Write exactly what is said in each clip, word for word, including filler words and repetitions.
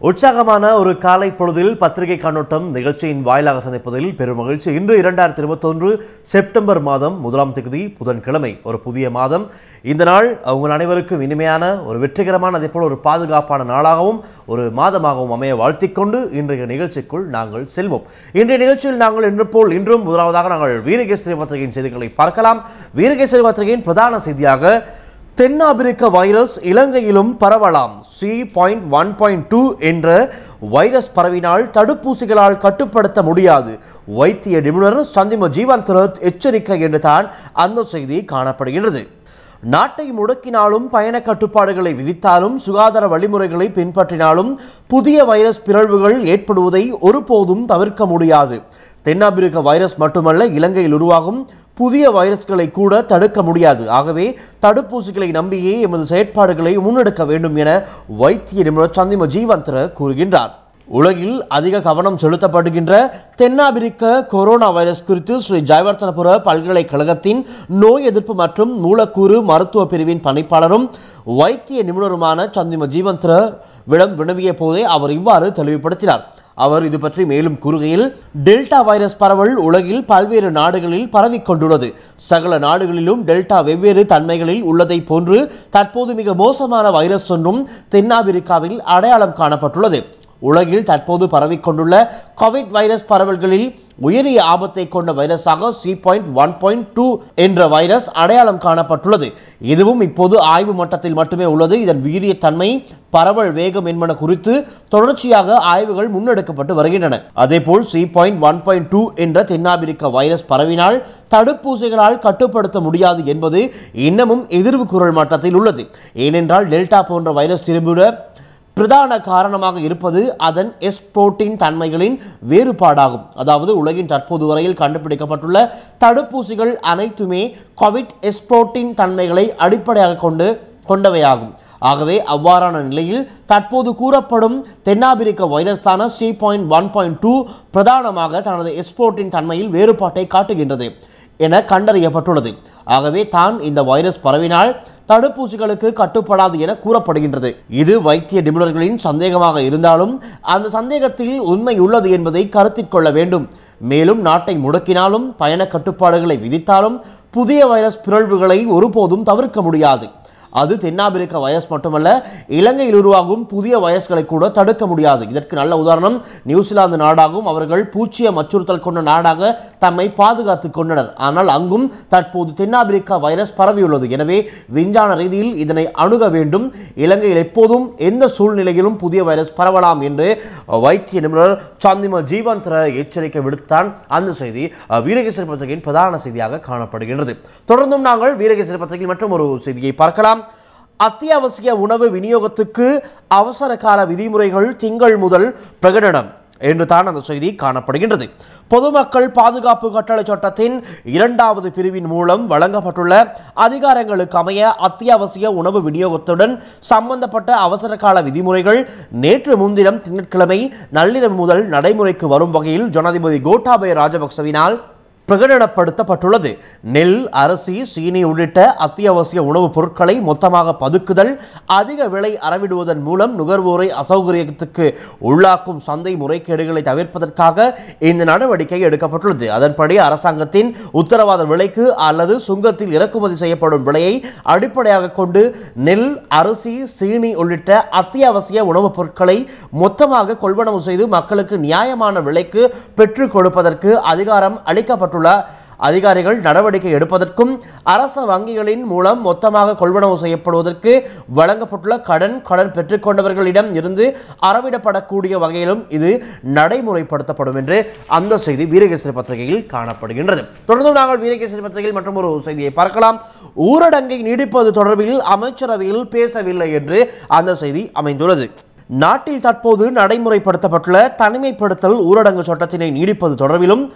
உற்சாகமான ஒரு காலை பொழுதில் பத்திரிகை கண்ணோட்டம் நிகழ்ச்சியின் வாயிலாக சந்திப்பதில் பெரும் மகிழ்ச்சி. இன்று இரண்டாயிரத்தி இருபத்தி ஒன்று செப்டம்பர் மாதம் முதலாம் தேதி புதன்கிழமை, ஒரு புதிய மாதம். இந்த நாள் உங்கள் அனைவருக்கும் இனிமையான ஒரு வெற்றிகரமான, அதே போல ஒரு பாதுகாப்பான நாளாகவும் ஒரு மாதமாகவும் அமைய வாழ்த்திக்கொண்டு இன்றைய நிகழ்ச்சிக்குள் நாங்கள் செல்வோம். இன்றைய நிகழ்ச்சியில் நாங்கள் இன்று போல் இன்றும் முதலாவதாக நாங்கள் வீரகேசரி பத்திரிகையின் செய்திகளை பார்க்கலாம். வீரகேசரி பத்திரிகையின் பிரதான செய்தியாக தென்னாப்பிரிக்க வைரஸ் இலங்கையிலும் பரவலாம். C point one point two என்ற வைரஸ் பரவினால் தடுப்பூசிகளால் கட்டுப்படுத்த முடியாது. வைத்திய நிபுணர் சந்திம ஜீவந்த்ரத் எச்சரிக்கை என்று தான் அந்த செய்தி காணப்படுகிறது. நாட்டை முடக்கினாலும் பயண கட்டுப்பாடுகளை விதித்தாலும் சுகாதார வழிமுறைகளை பின்பற்றினாலும் புதிய வைரஸ் பிறழ்வுகள் ஏற்படுவதை ஒருபோதும் தவிர்க்க முடியாது. தென்னாப்பிரிக்க வைரஸ் மட்டுமல்ல, இலங்கையில் உருவாகும் புதிய வைரஸ்களை கூட தடுக்க முடியாது. ஆகவே தடுப்பூசிகளை நம்பியே எமது செயற்பாடுகளை முன்னெடுக்க வேண்டும் என வைத்திய நிபுணர் சந்திம ஜீவந்த்ர கூறுகின்றார். உலகில் அதிக கவனம் செலுத்தப்படுகின்ற தென்னாப்பிரிக்க கொரோனா வைரஸ் குறித்து ஸ்ரீ ஜெயவர்தனபுர பல்கலைக்கழகத்தின் நோய் எதிர்ப்பு மற்றும் மூலக்கூறு மருத்துவ பிரிவின் பணிப்பாளரும் வைத்திய நிபுணருமான சந்திம ஜீவந்த்ர விடம் வினவிய போதே அவர் இவ்வாறு தெளிவுபடுத்தினார். அவர் இது பற்றி மேலும் கூறுகையில், டெல்டா வைரஸ் பரவல் உலகில் பல்வேறு நாடுகளில் பரவிக்கொண்டுள்ளது. சகல நாடுகளிலும் டெல்டா வெவ்வேறு தன்மைகளில் உள்ளதை போன்று தற்போது மிக மோசமான வைரஸ் ஒன்றும் தென்னாப்பிரிக்காவில் அடையாளம் காணப்பட்டுள்ளது. உலகில் தற்போது பரவிக்கொண்டுள்ள கோவிட் வைரஸ் பரவல்களில் உயரிய ஆபத்தை கொண்ட வைரஸாக C point one point two என்ற வைரஸ் அடையாளம் காணப்பட்டுள்ளது. இதுவும் இப்போது ஆய்வு மட்டத்தில் மட்டுமே உள்ளது. இதன் வீரியத்தன்மை, பரவல் வேகம் என்பன குறித்து தொடர்ச்சியாக ஆய்வுகள் முன்னெடுக்கப்பட்டு வருகின்றன. அதேபோல் C point one point two என்ற தென்னாப்பிரிக்க வைரஸ் பரவினால் தடுப்பூசிகளால் கட்டுப்படுத்த முடியாது என்பது இன்னமும் எதிர்வு குரல் மட்டத்தில் உள்ளது. ஏனென்றால் டெல்டா போன்ற வைரஸ் திரும்பிட பிரதான காரணமாக இருப்பது அதன் எஸ் புரோட்டீன் தன்மைகளின் வேறுபாடாகும். அதாவது உலகின் தற்போது வரையில் கண்டுபிடிக்கப்பட்டுள்ள தடுப்பூசிகள் அனைத்துமே கோவிட் எஸ் புரோட்டீன் தன்மைகளை அடிப்படையாக கொண்டு கொண்டவையாகும். ஆகவே அவ்வாறான நிலையில் தற்போது கூறப்படும் தென்னாப்பிரிக்க வைரஸான C point one point two பிரதானமாக தனது எஸ் புரோட்டீன் தன்மையில் வேறுபாட்டை காட்டுகின்றது என கண்டறியப்பட்டுள்ளது. ஆகவே தான் இந்த வைரஸ் பரவினால் தடுப்பூசிகளுக்கு கட்டுப்படாது என கூறப்படுகின்றது. இது வைத்திய நிபுணர்களின் சந்தேகமாக இருந்தாலும் அந்த சந்தேகத்தில் உண்மை உள்ளது என்பதை கருத்தில் கொள்ள வேண்டும். மேலும் நாட்டை முடக்கினாலும் பயண கட்டுப்பாடுகளை விதித்தாலும் புதிய வைரஸ் பிறழ்வுகளை ஒருபோதும் தவிர்க்க முடியாது. அது தென்னாப்பிரிக்க வைரஸ் மட்டுமல்ல, இலங்கையில் உருவாகும் புதிய வைரஸ்களை கூட தடுக்க முடியாது. இதற்கு நல்ல உதாரணம் நியூசிலாந்து நாடாகும். அவர்கள் பூச்சியம் அச்சுறுத்தல் கொண்ட நாடாக தம்மை பாதுகாத்துக் கொண்டனர். ஆனால் அங்கும் தற்போது தென்னாப்பிரிக்கா வைரஸ் பரவியுள்ளது. எனவே விஞ்ஞான ரீதியில் இதனை அணுக வேண்டும். இலங்கையில் எப்போதும் எந்த சூழ்நிலையிலும் புதிய வைரஸ் பரவலாம் என்று வைத்திய நிபுணர் சந்திம ஜீவந்த்ர எச்சரிக்கை விடுத்தான் அந்த செய்தி வீரகேசரி பத்திரிகையின் பிரதான செய்தியாக காணப்படுகின்றது. தொடர்ந்தும் நாங்கள் வீரகேசரி பத்திரிகை மற்றும் ஒரு செய்தியை பார்க்கலாம். அத்தியாவசிய உணவு விநியோகத்துக்கு அவசர கால விதிமுறைகள் திங்கள் முதல் பிரகடனம் என்று தான் அந்த செய்தி காணப்படுகின்றது. பொதுமக்கள் பாதுகாப்பு கட்டளை சட்டத்தின் இரண்டாவது பிரிவின் மூலம் வழங்கப்பட்டுள்ள அதிகாரங்களுக்கு அமைய அத்தியாவசிய உணவு விநியோகத்துடன் சம்பந்தப்பட்ட அவசர கால விதிமுறைகள் நேற்று முன்தினம் திங்கட்கிழமை நள்ளிரவு முதல் நடைமுறைக்கு வரும் வகையில் ஜனாதிபதி கோட்டாபய ராஜபக்சவினால் பிரகடனப்படுத்தப்பட்டுள்ளது. நெல், அரிசி, சீனி உள்ளிட்ட அத்தியாவசிய உணவுப் பொருட்களை மொத்தமாக பதுக்குதல், அதிக விலை அறவிடுவதன் மூலம் நுகர்வோரை அசௌகரியத்துக்கு உள்ளாக்கும் சந்தை முறைகேடுகளை தவிர்ப்பதற்காக இந்த நடவடிக்கை எடுக்கப்பட்டுள்ளது. அதன்படி அரசாங்கத்தின் உத்தரவாத விலைக்கு அல்லது சுங்கத்தில் இறக்குமதி செய்யப்படும் விலையை அடிப்படையாக கொண்டு நெல், அரிசி, சீனி உள்ளிட்ட அத்தியாவசிய உணவுப் பொருட்களை மொத்தமாக கொள்வனவு செய்து மக்களுக்கு நியாயமான விலைக்கு பெற்றுக் கொடுப்பதற்கு அதிகாரம் அளிக்கப்பட்டுள்ளது. அதிகாரிகள் நடவடிக்கை எடுப்பதற்கும் அரச வங்கிகளின் மூலம் மொத்தமாக கொள்வனவு செய்யப்படுவதற்கு வழங்கப்பட்டுள்ள கடன் கடன் பெற்றுக்கொண்டவர்களிடம் இருந்து அறவிடப்படக்கூடிய வகையிலும் இது நடைமுறைப்படுத்தப்படும் என்று அந்த செய்தி வீரகேசரி பத்திரிகையில் காணப்படுகின்றது. தொடர்ந்து நாங்கள் வீரகேசரி பத்திரிகையில் மற்றும் ஒரு செய்தியை பார்க்கலாம். ஊரடங்கை நீடிப்பது தொடர்பில் அமைச்சரவையில் பேசவில்லை என்று அந்த செய்தி அமைந்துள்ளது. நாட்டில் தற்போது நடைமுறைப்படுத்தப்பட்டுள்ள தனிமைப்படுத்தல் ஊரடங்கு சட்டத்தினை நீடிப்பது தொடர்பிலும்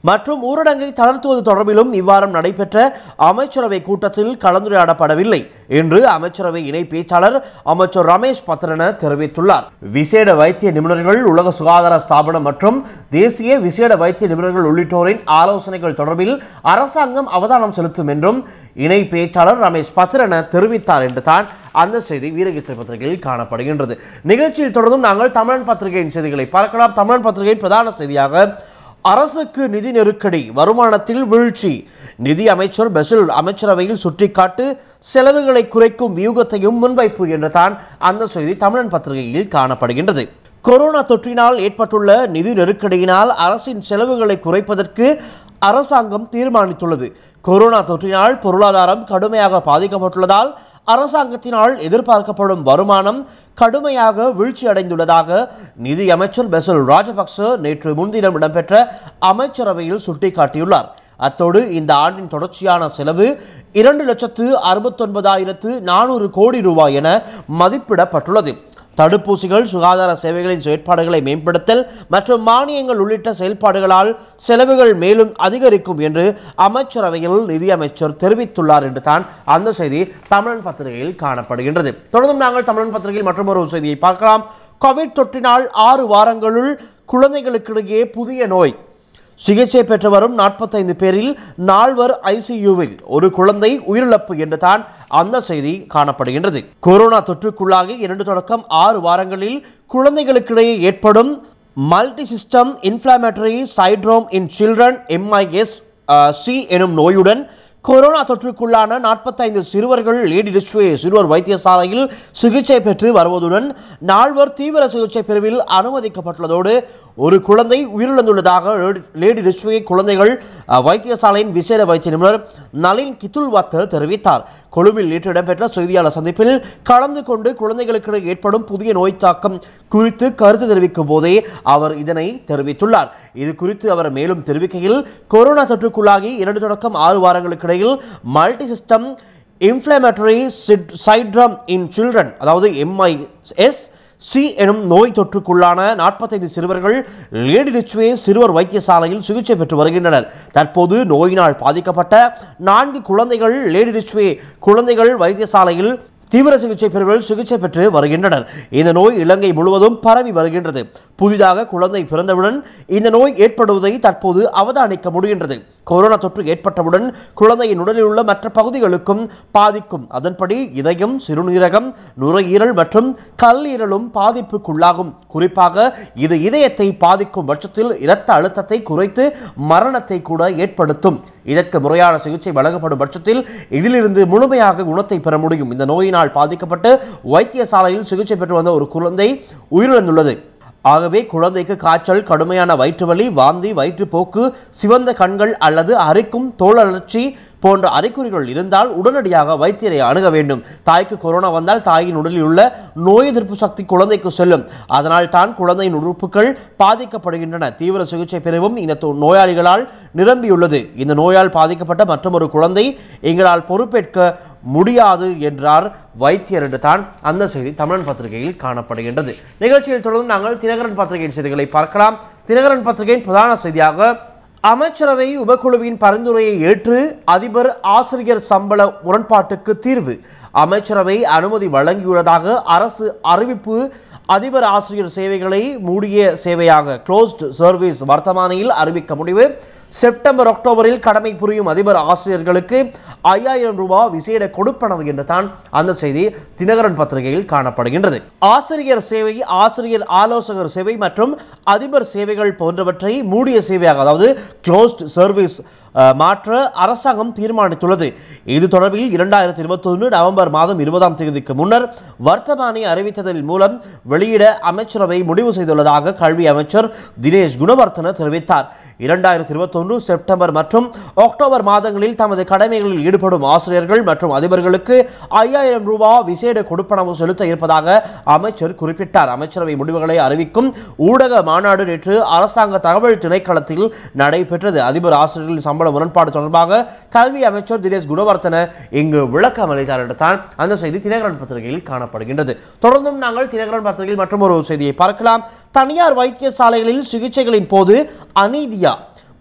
மற்றும் ஊரடங்கை தளர்த்துவது தொடர்பிலும் இவ்வாரம் நடைபெற்ற அமைச்சரவை கூட்டத்தில் கலந்துரையாடப்படவில்லை என்று அமைச்சரவை இணை பேச்சாளர் அமைச்சர் ரமேஷ் பத்ரன தெரிவித்துள்ளார். விசேட வைத்திய நிபுணர்கள், உலக சுகாதார ஸ்தாபனம் மற்றும் தேசிய விசேட வைத்திய நிபுணர்கள் உள்ளிட்டோரின் ஆலோசனைகள் தொடர்பில் அரசாங்கம் அவதானம் செலுத்தும் என்றும் இணை பேச்சாளர் ரமேஷ் பத்ரன தெரிவித்தார் என்று தான் அந்த செய்தி வீரகேசரி பத்திரிகையில் காணப்படுகின்றது. நிகழ்ச்சியில் தொடர்ந்தும் நாங்கள் தமிழன் பத்திரிகையின் செய்திகளை பார்க்கலாம். தமிழன் பத்திரிகையின் பிரதான செய்தியாக அரசுக்கு நிதி நெருக்கடி, வருமானத்தில் வீழ்ச்சி, நிதி அமைச்சர் பெசில் அமைச்சரவையில் சுட்டிக்காட்டு, செலவுகளை குறைக்கும் வியூகத்தையும் முன்வைப்பு என்று தான் அந்த செய்தி தமிழன் பத்திரிகையில் காணப்படுகின்றது. கொரோனா தொற்றினால் ஏற்பட்டுள்ள நிதி நெருக்கடியினால் அரசின் செலவுகளை குறைப்பதற்கு அரசாங்கம் தீர்மானித்துள்ளது. கொரோனா தொற்றினால் பொருளாதாரம் கடுமையாக பாதிக்கப்பட்டுள்ளதால் அரசாங்கத்தினால் எதிர்பார்க்கப்படும் வருமானம் கடுமையாக வீழ்ச்சி அடைந்துள்ளதாக நிதி அமைச்சர் பெசில் ராஜபக்ச நேற்று முன்தினம் இடம்பெற்ற அமைச்சரவையில் சுட்டிக்காட்டியுள்ளார். அத்தோடு இந்த ஆண்டின் தொடர்ச்சியான செலவு இரண்டு லட்சத்து அறுபத்தி ஒன்பதாயிரத்து நானூறு கோடி ரூபாய் என மதிப்பிடப்பட்டுள்ளது. தடுப்பூசிகள், சுகாதார சேவைகளின் செயற்பாடுகளை மேம்படுத்தல் மற்றும் மானியங்கள் உள்ளிட்ட செயல்பாடுகளால் செலவுகள் மேலும் அதிகரிக்கும் என்று அமைச்சரவையில் நிதியமைச்சர் தெரிவித்துள்ளார் என்று தான் அந்த செய்தி தமிழன் பத்திரிகையில் காணப்படுகின்றது. தொடர்ந்தும் நாங்கள் தமிழன் பத்திரிகையில் மற்றொரு செய்தியை பார்க்கலாம். கோவிட் தொற்றினால் ஆறு வாரங்களுள் குழந்தைகளுக்கிடையே புதிய நோய், சிகிச்சை பெற்று வரும் நாற்பத்தைந்து பேரில் நால்வர் ஐசியூவில், ஒரு குழந்தை உயிரிழப்பு என்று தான் அந்த செய்தி காணப்படுகின்றது. கொரோனா தொற்றுக்குள்ளாகி இரண்டு தொடக்கம் ஆறு வாரங்களில் குழந்தைகளுக்கிடையே ஏற்படும் multi system inflammatory syndrome in children MIS C எனும் நோயுடன் கொரோனா தொற்றுக்குள்ளான நாற்பத்தைந்து சிறுவர்கள் லேடி ரிச்வே சிறுவர் வைத்தியசாலையில் சிகிச்சை பெற்று வருவதுடன் நால்வர் தீவிர சிகிச்சை பிரிவில் அனுமதிக்கப்பட்டுள்ளதோடு ஒரு குழந்தை உயிரிழந்துள்ளதாக லேடி ரிச்வே குழந்தைகள் வைத்தியசாலையின் விசேட வைத்திய நிபுணர் நளின் கித்துல்வத்த தெரிவித்தார். கொழும்பில் நேற்று இடம்பெற்ற செய்தியாளர் சந்திப்பில் கலந்து கொண்டு குழந்தைகளுக்கு ஏற்படும் புதிய நோய் தாக்கம் குறித்து கருத்து தெரிவிக்கும் போதே அவர் இதனை தெரிவித்துள்ளார். இது குறித்து அவர் மேலும் தெரிவிக்கையில், கொரோனா தொற்றுக்குள்ளாகி இரண்டு தொடக்கம் ஆறு வாரங்களுக்கு multi system inflammatory syndrome in children, அதாவது எம்ஐஎஸ் சி எனும் நோய் தொற்றுக்குள்ளான நாற்பத்தைந்து சிறுவர்கள் லேடி ரிச்வே சிறுவர் வைத்தியசாலையில் சிகிச்சை பெற்று வருகின்றனர். தற்போது நோயினால் பாதிக்கப்பட்ட நான்கு குழந்தைகள் லேடி ரிச்வே குழந்தைகள் வைத்தியசாலையில் தீவிர சிகிச்சை பிரிவில் சிகிச்சை பெற்று வருகின்றனர். இந்த நோய் இலங்கை முழுவதும் பரவி வருகின்றது. புதிதாக குழந்தை பிறந்தவுடன் இந்த நோய் ஏற்படுவதை தற்போது அவதானிக்க முடிகின்றது. கொரோனா தொற்று ஏற்பட்டவுடன் குழந்தையின் உடலில் உள்ள மற்ற பகுதிகளுக்கும் பாதிக்கும். அதன்படி இதயம், சிறுநீரகம், நுரையீரல் மற்றும் கல்லீரலும் பாதிப்புக்குள்ளாகும். குறிப்பாக இது இதயத்தை பாதிக்கும் பட்சத்தில் இரத்த அழுத்தத்தை குறைத்து மரணத்தை கூட ஏற்படுத்தும். இதற்கு முறையான சிகிச்சை வழங்கப்படும் பட்சத்தில் இதிலிருந்து முழுமையாக குணத்தை பெற முடியும். இந்த நோயினால் பாதிக்கப்பட்டு வைத்தியசாலையில் சிகிச்சை பெற்று வந்த ஒரு குழந்தை உயிரிழந்துள்ளது. ஆகவே குழந்தைக்கு காய்ச்சல், கடுமையான வயிற்று வலி, வாந்தி, வயிற்றுப்போக்கு, சிவந்த கண்கள் அல்லது அரிக்கும் தோலழற்சி போன்ற அறிகுறிகள் இருந்தால் உடனடியாக வைத்தியரை அணுக வேண்டும். தாய்க்கு கொரோனா வந்தால் தாயின் உடலில் உள்ள நோய் எதிர்ப்பு சக்தி குழந்தைக்கு செல்லும். அதனால் தான் குழந்தையின் உறுப்புகள் பாதிக்கப்படுகின்றன. தீவிர சிகிச்சை பிரிவும் இந்த நோயாளிகளால் நிரம்பியுள்ளது. இந்த நோயால் பாதிக்கப்பட்ட மற்றொரு குழந்தை எங்களால் பொறுப்பேற்க முடியாது என்றார் வைத்தியர் என்று தான் அந்த செய்தி தமிழன் பத்திரிகையில் காணப்படுகின்றது. நிகழ்ச்சியில் தொடர்ந்து நாங்கள் தினகரன் பத்திரிகையின் செய்திகளை பார்க்கலாம். தினகரன் பத்திரிகையின் பிரதான செய்தியாக, அமைச்சரவை உபக்குழுவின் பரிந்துரையை ஏற்று அதிபர் ஆசிரியர் சம்பள முரண்பாட்டுக்கு தீர்வு, அமைச்சரவை அனுமதி வழங்கியுள்ளதாக அரசு அறிவிப்பு. அதிபர் ஆசிரியர் சேவைகளை மூடிய சேவையாக க்ளோஸ்ட் சர்வீஸ் வர்த்தமானியில் அறிவிக்க முடிவு. செப்டம்பர் அக்டோபரில் கடமை புரியும் அதிபர் ஆசிரியர்களுக்கு ஐயாயிரம் ரூபாய் விசேட கொடுப்பனவு என்று தான் அந்த செய்தி தினகரன் பத்திரிகையில் காணப்படுகின்றது. ஆசிரியர் சேவை, ஆசிரியர் ஆலோசகர் சேவை மற்றும் அதிபர் சேவைகள் போன்றவற்றை மூடிய சேவையாக, அதாவது க்ளோஸ்ட் சர்வீஸ் மாற்ற அரசாங்கம் தீர்மானித்துள்ளது. இது தொடர்பில் இரண்டாயிரத்தி இருபத்தி ஒன்று நவம்பர் மாதம் இருபதாம் தேதிக்கு முன்னர் வர்த்தமானி அறிவித்ததன் மூலம் வெளியிட அமைச்சரவை முடிவு செய்துள்ளதாக கல்வி அமைச்சர் தினேஷ் குணவர்த்தன தெரிவித்தார். இரண்டாயிரத்தி இருபத்தி ஒன்று செப்டம்பர் மற்றும் அக்டோபர் மாதங்களில் தமது கடமைகளில் ஈடுபடும் ஆசிரியர்கள் மற்றும் அதிபர்களுக்கு ஐயாயிரம் ரூபாய் விசேட கொடுப்பனவு செலுத்த இருப்பதாக அமைச்சர் குறிப்பிட்டார். அமைச்சரவை முடிவுகளை அறிவிக்கும் ஊடக மாநாடு நேற்று அரசாங்க தகவல் திணைக்களத்தில் நடைபெற்றது. அதிபர் ஆசிரியர்களின் சம்பள முரண்பாடு தொடர்பாக கல்வி அமைச்சர் தினேஷ் குணவர்த்தன இங்கு விளக்கம் அளித்தார் என்று தான் அந்த செய்தி தினகரன் பத்திரிகையில் காணப்படுகின்றது. தொடர்ந்தும் நாங்கள் தினகரன் பத்திரிகையில் மற்றும் ஒரு செய்தியை பார்க்கலாம். தனியார் வைத்தியசாலைகளில் சிகிச்சைகளின் போது அநீதியா,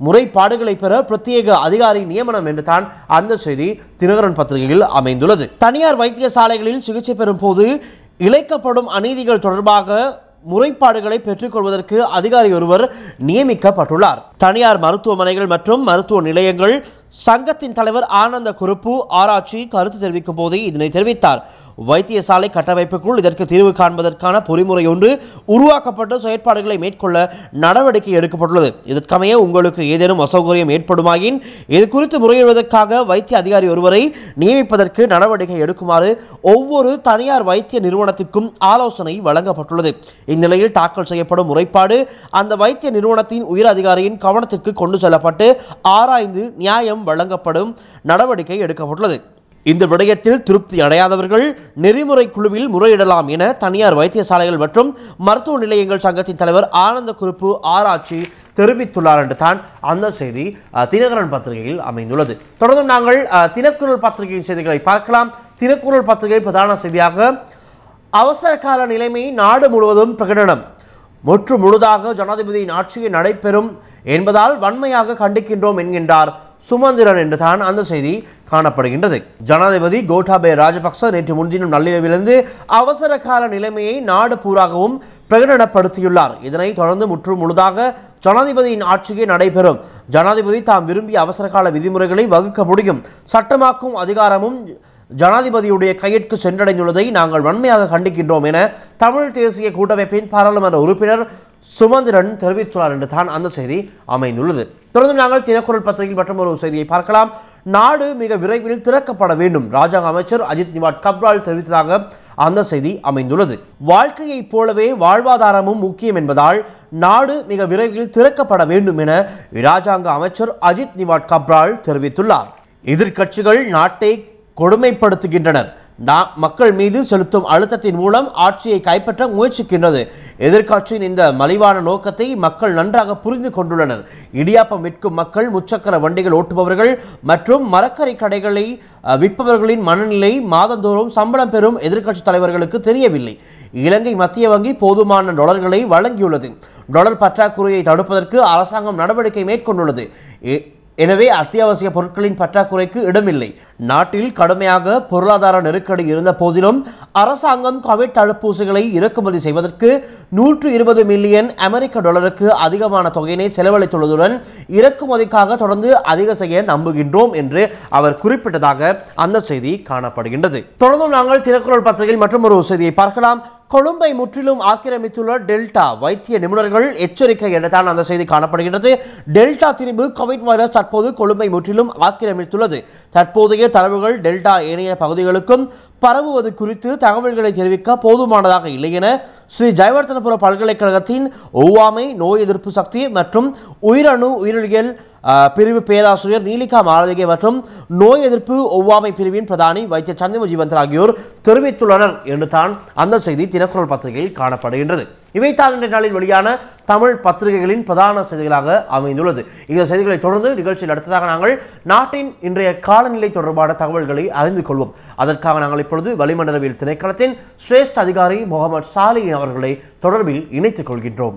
முறைப்பாடுகளை பெற பிரத்யேக அதிகாரி நியமனம் என்று தான் அந்த செய்தி தினகரன் பத்திரிகையில் அமைந்துள்ளது. தனியார் வைத்தியசாலைகளில் சிகிச்சை பெறும் போது இழைக்கப்படும் அநீதிகள் தொடர்பாக முறைப்பாடுகளை பெற்றுக்கொள்வதற்கு அதிகாரி ஒருவர் நியமிக்கப்பட்டுள்ளார். தனியார் மருத்துவமனைகள் மற்றும் மருத்துவ நிலையங்கள் சங்கத்தின் தலைவர் ஆனந்த குருப்பு ஆராய்ச்சி கருத்து தெரிவிக்கும் போதே இதனை தெரிவித்தார். வைத்தியசாலை கட்டமைப்புக்குள் இதற்கு தீர்வு காண்பதற்கான பொறிமுறை ஒன்று உருவாக்கப்பட்டு செயற்பாடுகளை மேற்கொள்ள நடவடிக்கை எடுக்கப்பட்டுள்ளது. இதற்கமைய உங்களுக்கு ஏதேனும் அசௌகரியம் ஏற்படுமாயின் இது குறித்து முறையிடுவதற்காக வைத்திய அதிகாரி ஒருவரை நியமிப்பதற்கு நடவடிக்கை எடுக்குமாறு ஒவ்வொரு தனியார் வைத்திய நிறுவனத்திற்கும் ஆலோசனை வழங்கப்பட்டுள்ளது. இந்நிலையில் தாக்கல் செய்யப்படும் முறைப்பாடு அந்த வைத்திய நிறுவனத்தின் உயர் அதிகாரியின் கவனத்திற்கு கொண்டு செல்லப்பட்டு ஆராய்ந்து நியாயம் வழங்கப்படும் நடவடிக்கை எடுக்கப்பட்டுள்ளது. இந்த விடயத்தில் திருப்தி அடையாதவர்கள் நெறிமுறை குழுவில் முறையிடலாம் என தனியார் வைத்தியசாலைகள் மற்றும் மருத்துவ நிலையங்கள் சங்கத்தின் தலைவர் ஆனந்த குருப்பு ஆராய்ச்சி தெரிவித்துள்ளார் என்று தான் அந்த செய்தி தினகரன் பத்திரிகையில் அமைந்துள்ளது. தொடர்ந்து நாங்கள் தினக்குரல் பத்திரிகையின் செய்திகளை பார்க்கலாம். தினக்குரல் பத்திரிகை பிரதான செய்தியாக அவசர கால நிலைமை நாடு முழுவதும் பிரகடனம், முற்று முழுதாக ஜனாதிபதியின் ஆட்சியை நடைபெறும் என்பதால் வன்மையாக கண்டிக்கின்றோம் என்கின்றார் சுமந்திரன் என்று தான் அந்த செய்தி காணப்படுகின்றது. ஜனாதிபதி கோட்டாபய ராஜபக்ச நேற்று முன்தினம் நள்ளிரவிலிருந்து அவசர கால நிலைமையை நாடு பூராகவும் பிரகடனப்படுத்தியுள்ளார். இதனை தொடர்ந்து முற்று முழுதாக ஜனாதிபதியின் ஆட்சியை நடைபெறும், ஜனாதிபதி தாம் விரும்பிய அவசர கால விதிமுறைகளை வகுக்க முடியும், சட்டமாக்கும் அதிகாரமும் ஜனாதிபதியுடைய கையிற்கு சென்றடைந்துள்ளதை நாங்கள் வன்மையாக கண்டிக்கின்றோம் என தமிழ் தேசிய கூட்டமைப்பின் பாராளுமன்ற உறுப்பினர் சுமந்திரன் தெரிவித்துள்ளார் என்று தான் அந்த செய்தி அமைந்துள்ளது. தொடர்ந்து நாங்கள் தினக்குரல் பத்திரிகையில் மற்றும் ஒரு செய்தியை பார்க்கலாம். நாடு மிக விரைவில் திறக்கப்பட வேண்டும், ராஜாங்க அமைச்சர் அஜித் நிவாட் கப்ரால் தெரிவித்ததாக அந்த செய்தி அமைந்துள்ளது. வாழ்க்கையைப் போலவே வாழ்வாதாரமும் முக்கியம் என்பதால் நாடு மிக விரைவில் திறக்கப்பட வேண்டும் என ராஜாங்க அமைச்சர் அஜித் நிவாட் கப்ரால் தெரிவித்துள்ளார். எதிர்க்கட்சிகள் நாட்டை கொடுமைப்படுத்துகின்றனர், மக்கள் மீது செலுத்தும் அழுத்தத்தின் மூலம் ஆட்சியை கைப்பற்ற முயற்சிக்கின்றது. எதிர்க்கட்சியின் இந்த மலிவான நோக்கத்தை மக்கள் நன்றாக புரிந்து கொண்டுள்ளனர். இடியாப்பம் விற்கும் மக்கள், முச்சக்கர வண்டிகள் ஓட்டுபவர்கள் மற்றும் மரக்கறி கடைகளை விற்பவர்களின் மனநிலை மாதந்தோறும் சம்பளம் பெறும் எதிர்க்கட்சி தலைவர்களுக்கு தெரியவில்லை. இலங்கை மத்திய வங்கி போதுமான டாலர்களை வழங்கியுள்ளது. டாலர் பற்றாக்குறையை தடுப்பதற்கு அரசாங்கம் நடவடிக்கை மேற்கொண்டுள்ளது. எனவே அத்தியாவசிய பொருட்களின் பற்றாக்குறைக்கு இடமில்லை. நாட்டில் கடுமையாக பொருளாதார நெருக்கடி இருந்த போதிலும் அரசாங்கம் கோவிட் தடுப்பூசிகளை இறக்குமதி செய்வதற்கு நூற்று இருபது மில்லியன் அமெரிக்க டாலருக்கு அதிகமான தொகையினை செலவழித்துள்ளதுடன் இறக்குமதிக்காக தொடர்ந்து அதிக செய்ய நம்புகின்றோம் என்று அவர் குறிப்பிட்டதாக அந்த செய்தி காணப்படுகின்றது. தொடர்ந்து நாங்கள் தினக்குரல் பத்திரிகையில் மற்றும் ஒரு செய்தியை பார்க்கலாம். கொழும்பை முற்றிலும் ஆக்கிரமித்துள்ள டெல்டா, வைத்திய நிபுணர்கள் எச்சரிக்கை என்றுதான் அந்த செய்தி காணப்படுகிறது. டெல்டா திரிபு கோவிட் வைரஸ் தற்போது கொழும்பை முற்றிலும் ஆக்கிரமித்துள்ளது. தற்போதைய தரவுகள் டெல்டா ஏனைய பகுதிகளுக்கும் பரவுவது குறித்து தகவல்களை தெரிவிக்க போதுமானதாக இல்லை என ஸ்ரீ ஜெயவர்தனபுர பல்கலைக்கழகத்தின் ஒவ்வாமை, நோய் எதிர்ப்பு சக்தி மற்றும் உயிரணு உயிரியல் பிரிவு பேராசிரியர் நீலிகா மாளவிகை மற்றும் நோய் எதிர்ப்பு ஒவ்வாமை பிரிவின் பிரதானி வைத்திய சந்திம ஜீவந்தர் ஆகியோர் தெரிவித்துள்ளனர் என்று தான் அந்த செய்தி தினக்குரல் பத்திரிகையில் காணப்படுகின்றது. இவைத்தான் இன்றைய நாளில் வெளியான தமிழ் பத்திரிகைகளின் பிரதான செய்திகளாக அமைந்துள்ளது. இந்த செய்திகளை தொடர்ந்து நிகழ்ச்சியில் அடுத்ததாக நாங்கள் நாட்டின் இன்றைய காலநிலை தொடர்பான தகவல்களை அறிந்து கொள்வோம். அதற்காக நாங்கள் இப்பொழுது வளிமண்டலவியல் திணைக்களத்தின் சிரேஷ்ட அதிகாரி முகமது சாலியின் அவர்களை தொடர்பில் இணைத்துக் கொள்கின்றோம்.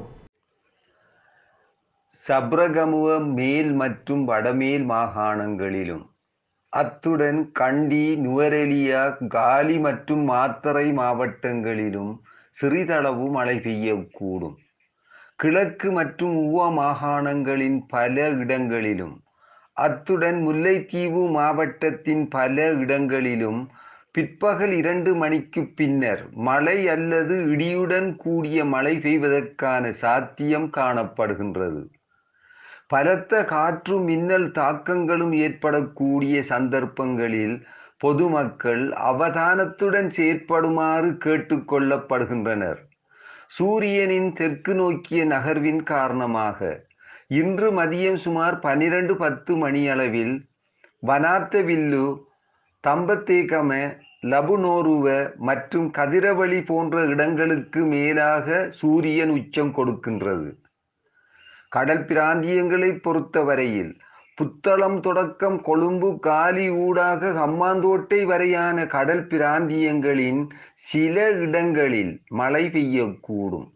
சப்ரகமுவ மேல் மற்றும் வடமேல் மாகாணங்களிலும் அத்துடன் கண்டி, நுவரெலியா, காலி மற்றும் மாத்தறை மாவட்டங்களிலும் சிறிதளவு மழை பெய்யக்கூடும். கிழக்கு மற்றும் ஊவா மாகாணங்களின் பல இடங்களிலும் அத்துடன் முல்லைத்தீவு மாவட்டத்தின் பல இடங்களிலும் பிற்பகல் இரண்டு மணிக்கு பின்னர் மழை அல்லது இடியுடன் கூடிய மழை பெய்வதற்கான சாத்தியம் காணப்படுகின்றது. பலத்த காற்று மின்னல் தாக்கங்களும் ஏற்படக்கூடிய சந்தர்ப்பங்களில் பொதுமக்கள் அவதானத்துடன் செயற்படுமாறு கேட்டுக்கொள்ளப்படுகின்றனர். சூரியனின் தெற்கு நோக்கிய நகர்வின் காரணமாக இன்று மதியம் சுமார் பனிரெண்டு பத்து மணியளவில் வனாத்தவில்லு, தம்பத்தேகம, லபுனோருவ மற்றும் கதிரவழி போன்ற இடங்களுக்கு மேலாக சூரியன் உச்சம் கொடுக்கின்றது. கடல் பிராந்தியங்களை பொறுத்தவரையில் புத்தளம் தொடக்கம் கொழும்பு, காலி ஊடாக ஹம்மாந்தோட்டை வரையான கடல் பிராந்தியங்களின் சில இடங்களில் மழை பெய்யக்கூடும்.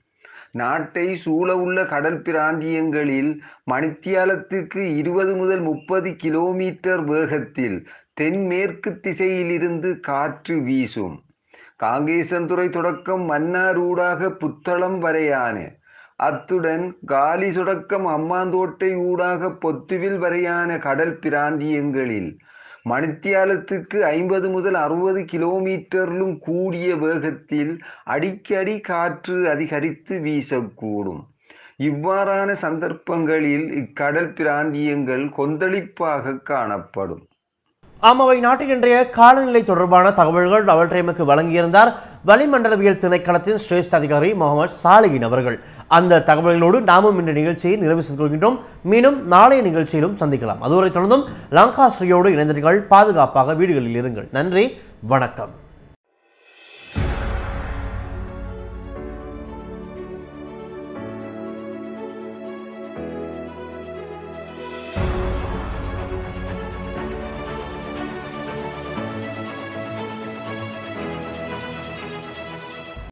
நாட்டை சூழவுள்ள கடல் பிராந்தியங்களில் மணித்தியாலத்துக்கு இருபது முதல் முப்பது கிலோமீட்டர் வேகத்தில் தென்மேற்கு திசையிலிருந்து காற்று வீசும். காங்கேசன்துறை தொடக்கம் மன்னாரூடாக புத்தளம் வரையான, அத்துடன் காலி தொடக்கம் அம்மாந்தோட்டை ஊடாக பொத்துவில் வரையான கடல் பிராந்தியங்களில் மணித்தியாலத்துக்கு ஐம்பது முதல் அறுபது கிலோமீட்டரிலும் கூடிய வேகத்தில் அடிக்கடி காற்று அதிகரித்து வீசக்கூடும். இவ்வாறான சந்தர்ப்பங்களில் இக்கடல் பிராந்தியங்கள் கொந்தளிப்பாக காணப்படும். ஆமாவை நாட்டின் இன்றைய காலநிலை தொடர்பான தகவல்கள் அவற்றை எமக்கு வழங்கியிருந்தார் வளிமண்டலவியல் திணைக்களத்தின் சிரேஷ்ட அதிகாரி முகமது சாலிகின் அவர்கள். அந்த தகவல்களோடு நாமும் இந்த நிகழ்ச்சியை நிறைவு செய்து கொள்கின்றோம். மீண்டும் நாளைய நிகழ்ச்சியிலும் சந்திக்கலாம். அதுவரை தொடர்ந்தும் லங்காஸ்ரீயோடு இணைந்தீர்கள். பாதுகாப்பாக வீடுகளில் இருங்கள். நன்றி, வணக்கம்.